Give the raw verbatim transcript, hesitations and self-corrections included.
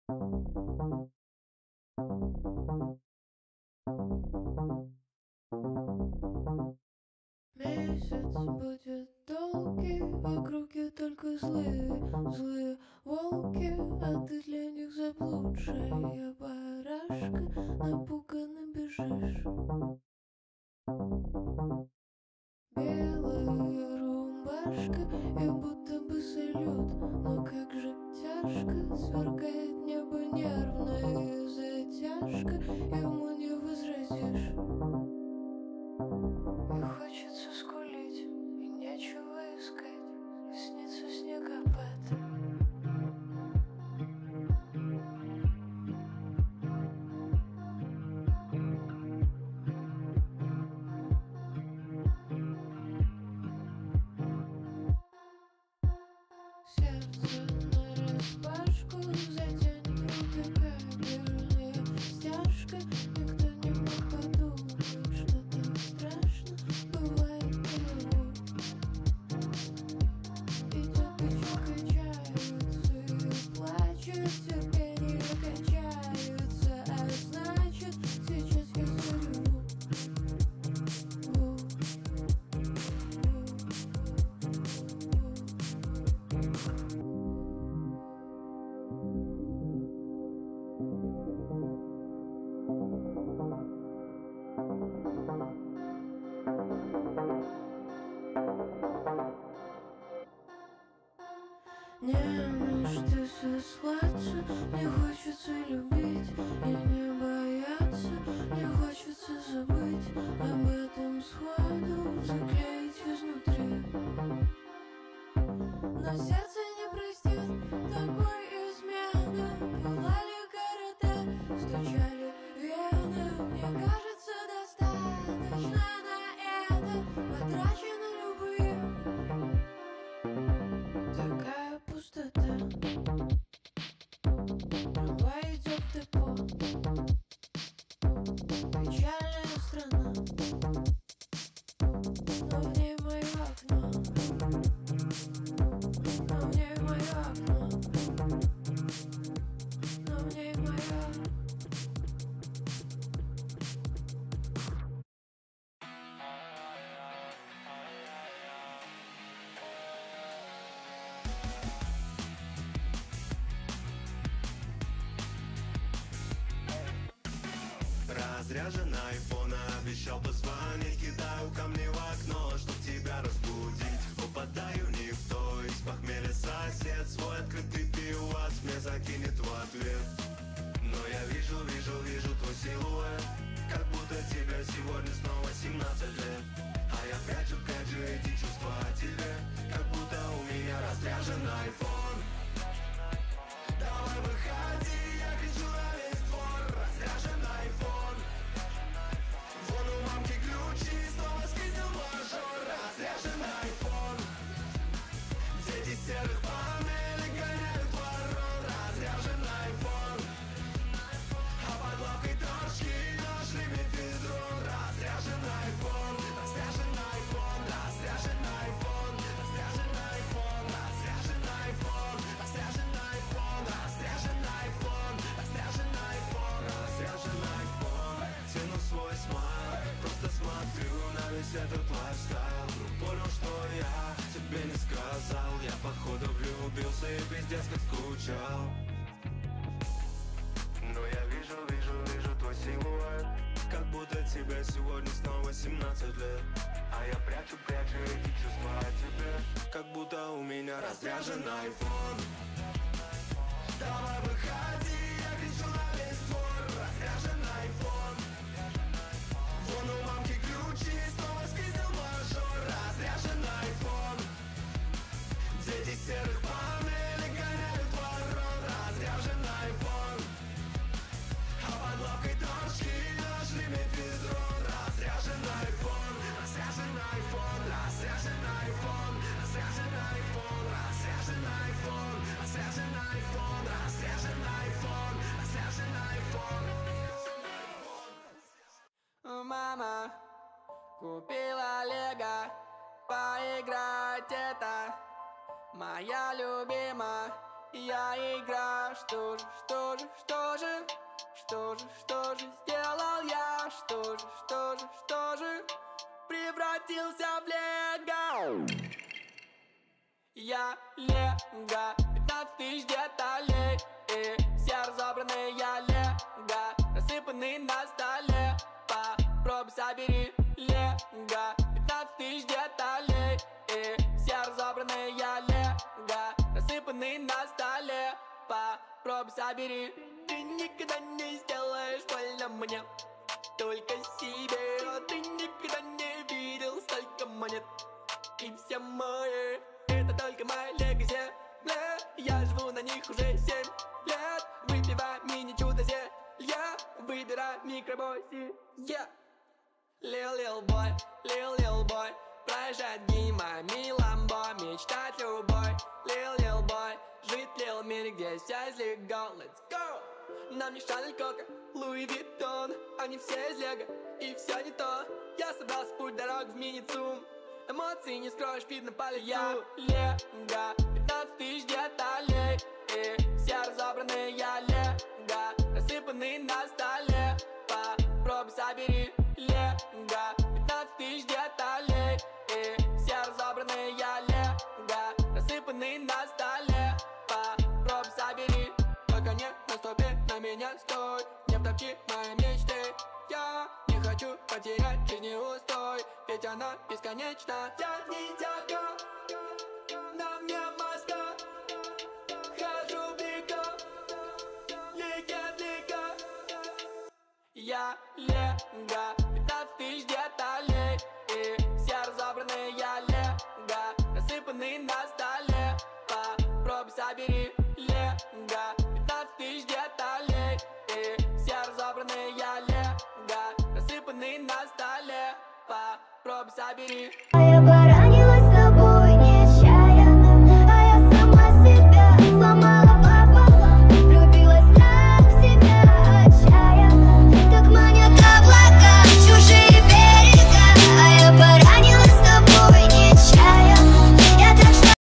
Месяц будет долгий, в округе только злые, злые волки, а ты для них заблудшая барашка, напуганно бежишь. Белая рубашка, и будто бы салют, но как же тяжко, сверкает небо нервная затяжка, ему не возразишь. И хочется скулить, и нечего искать, и снится снегопад. Сердце нараспашку затянет руки кабельная стяжка. Никто не мог подумать, что так страшно бывает наяву. Идет и качается, и плачет, терпение кончается, а значит, сейчас я сорву. Не на что сослаться, мне хочется любить и не бояться, мне хочется забыть об этом сходу, заклеить изнутри. Но сердце не простит такой измены, пылали города, стучали вены. Мне кажется, достаточно на это потрачено любые. Такая пустота, трава идет в депо, печальная страна, но в ней мое окно, но в ней мое окно, но в ней мое. Разряжен айфон, обещал позвонить, кидаю камни в окно, чтоб тебя разбудить. Попадаю не в то, из похмелья сосед свой открытый пивас мне закинет в ответ. Но я вижу, вижу, вижу твой силуэт, как будто тебе сегодня снова семнадцать лет. А я прячу, прячу эти чувства о тебе, как будто у меня разряжен айфон. Давай выходи, я кричу на весь двор, разряжен айфон. Вон у мамки ключи, снова скризил мажор, разряжен айфон. Дети серых панелей гоняют ворон, разряжен айфон. А под лавкой торчки нашли мефедрон, разряжен айфон. Разряжен айфон, разряжен айфон, разряжен айфон, разряжен айфон, разряжен айфон, разряжен айфон, разряжен айфон, разряжен айфон. Тяну свой смайл, просто смотрю на весь этот лайфстайл. Вдруг понял, что я тебе не сказал, я походу влюбился и пиздец как скучал. Но я вижу, вижу, вижу твой силуэт, как будто тебе сегодня снова семнадцать лет. А я прячу, прячу эти чувства о тебе, как будто у меня разряжен айфон. Давай выходи, я кричу на весь двор, разряжен айфон. Вон у мамки ключи, снова скризил мажор, разряжен айфон. Дети серых панелей гоняют ворон, разряжен айфон. А под лавкой торчки нашли мефедрон, разряжен айфон. Разряжен айфон, разряжен айфон, разряжен айфон, разряжен айфон, разряжен айфон, разряжен айфон, разряжен айфон. Мама купила лего, поиграть это моя любимая Я игра, что же, что же, что же, что же, что же сделал я, что же, что же, что же превратился в лего. Я лего, пятнадцать тысяч деталей, и все разобранные я лего, рассыпанные на столе. Попробуй собери лего, пятнадцать тысяч деталей, и все разобранные я лего, рассыпанные на столе. Попробуй собери. Ты никогда не сделаешь больно мне, только себе. Ты никогда не видел столько монет, и все мои это только моя легаси. Я живу на них уже семь лет, выпивая мини-чудо зелья, выбирай микробойси. Yeah. Lil Lil Boy, Lil Lil Boy, проезжать мимо миламбо, мечтать любой. Lil Lil Boy, жить в Lil мире, где вся из лего. Let's go! Нам не Шанель, Кока, Луи Виттон, они все из лего, и все не то. Я собрался в путь дорог в мини-цум, эмоции не скроешь, видно по лицу. Я лего, пятнадцать тысяч деталей, и все разобранные я лего, рассыпанные на столе. Попробуй собери лего, пятнадцать тысяч деталей, и все разобранные я лего, рассыпанные на столе. Попробуй собери. Только не наступи на меня, стой, не втопчи мои мечты. Я не хочу потерять жизни устой, ведь она бесконечна. Я ниндзяго, на мне маска, хожу в лего, легенд лего. Я лего, пятнадцать тысяч деталей, и все разобранные я лего, рассыпанные на столе. Попробуй собери лего, пятнадцать тысяч деталей, и все разобранные я лего, рассыпанные на столе. Попробуй собери.